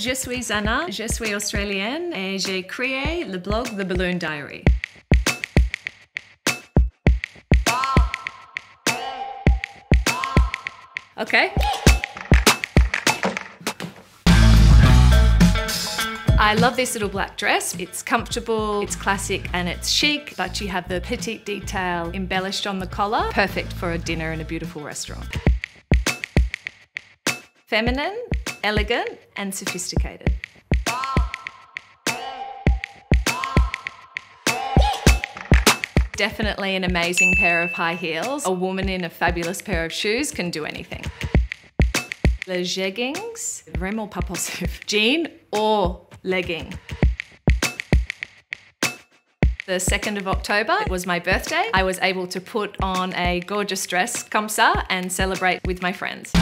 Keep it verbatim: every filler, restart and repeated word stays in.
Je suis Anna, je suis australienne et j'ai créé le blog The Balloon Diary. Okay. I love this little black dress. It's comfortable, it's classic and it's chic, but you have the petite detail embellished on the collar. Perfect for a dinner in a beautiful restaurant. Feminine, elegant and sophisticated. Definitely an amazing pair of high heels. A woman in a fabulous pair of shoes can do anything. Les jeggings, vraiment pas possible. Jean or legging. The second of October was my birthday. I was able to put on a gorgeous dress comme ça and celebrate with my friends.